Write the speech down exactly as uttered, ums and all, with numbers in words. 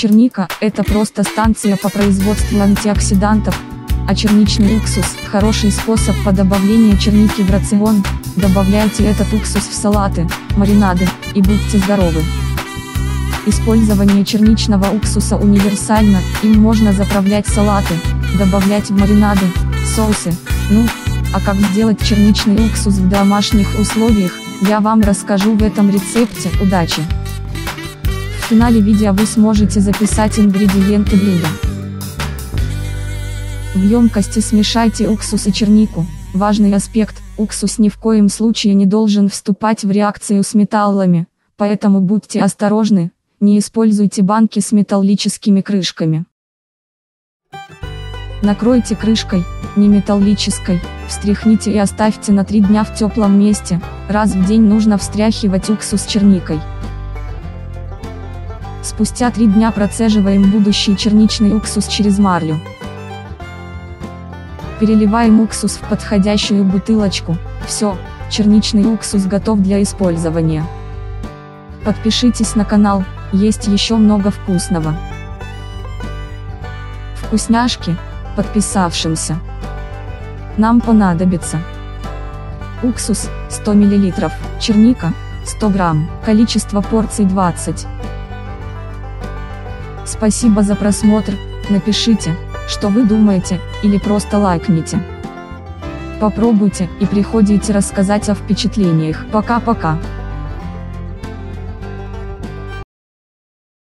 Черника – это просто станция по производству антиоксидантов, а черничный уксус – хороший способ по добавлению черники в рацион. Добавляйте этот уксус в салаты, маринады, и будьте здоровы. Использование черничного уксуса универсально, им можно заправлять салаты, добавлять в маринады, соусы. Ну, а как сделать черничный уксус в домашних условиях, я вам расскажу в этом рецепте. Удачи! В финале видео вы сможете записать ингредиенты блюда. В емкости смешайте уксус и чернику. Важный аспект – уксус ни в коем случае не должен вступать в реакцию с металлами, поэтому будьте осторожны, не используйте банки с металлическими крышками. Накройте крышкой, не металлической, встряхните и оставьте на три дня в теплом месте. Раз в день нужно встряхивать уксус с черникой. Спустя три дня процеживаем будущий черничный уксус через марлю. Переливаем уксус в подходящую бутылочку. Все, черничный уксус готов для использования. Подпишитесь на канал, есть еще много вкусного. Вкусняшки, подписавшимся. Нам понадобится уксус сто миллилитров, черника сто грамм, количество порций двадцать. Спасибо за просмотр, напишите, что вы думаете, или просто лайкните. Попробуйте и приходите рассказать о впечатлениях. Пока-пока.